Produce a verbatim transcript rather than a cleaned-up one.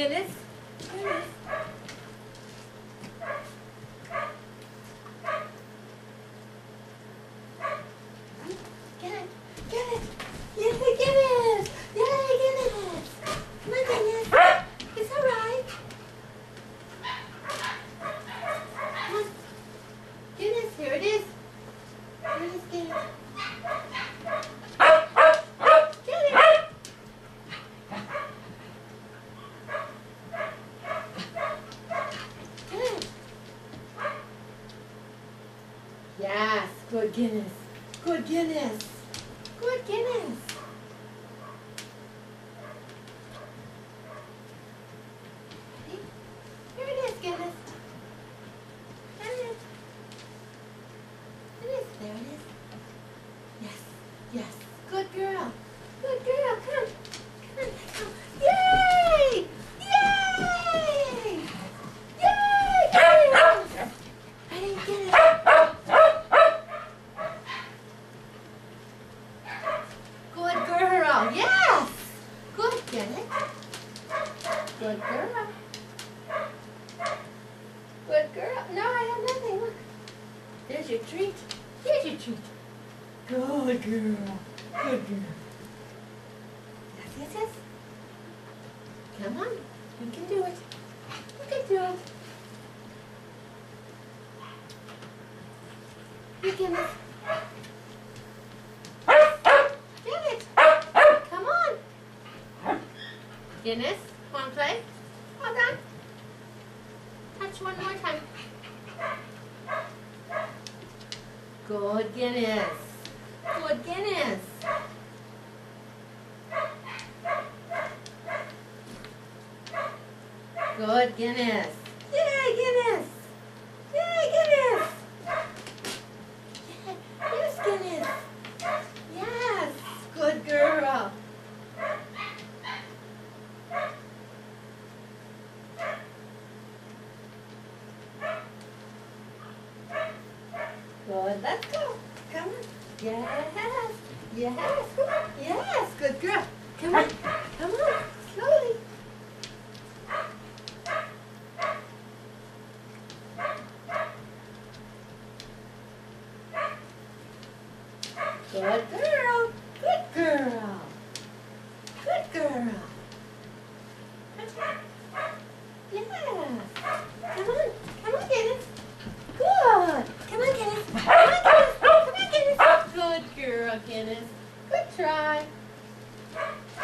Guinness. Guinness. Get it. Get it. Yay, Guinness. Yay, Guinness. Come on, Guinness. It's all right. Come on. Guinness, here it is. Here it is, Guinness. Yes, good Guinness. Good Guinness. Good Guinness. Ready? Here it is, Guinness. There it is. It is. There it is. Yes. Yes. Good girl. Good girl. Come on. Come on. Let's go. Yay! Yay! Yay! Guinness! Ready? Guinness. Good girl. Yes. Good. Get it. Good girl. Good girl. No, I have nothing. Look. There's your treat. Here's your treat. Good girl. Good girl. Yes, yes, yes. Come on. You can do it. You can do it. You can. Guinness, want to play? Hold on. Touch one more time. Good Guinness. Good Guinness. Good Guinness. Yay, Guinness. Yay, Guinness. Yeah. Yes, Guinness. Yes. Good girl. Good, let's go. Come on. Yes. Yes. Come on. Yes. Good girl. Come on. Come on. Slowly. Good girl. Good girl. Good girl. Yes. Come on. Come on, Guinness. Good. Come on, Guinness. Come on, Guinness. Come on, Guinness. Good girl, Guinness. Good try.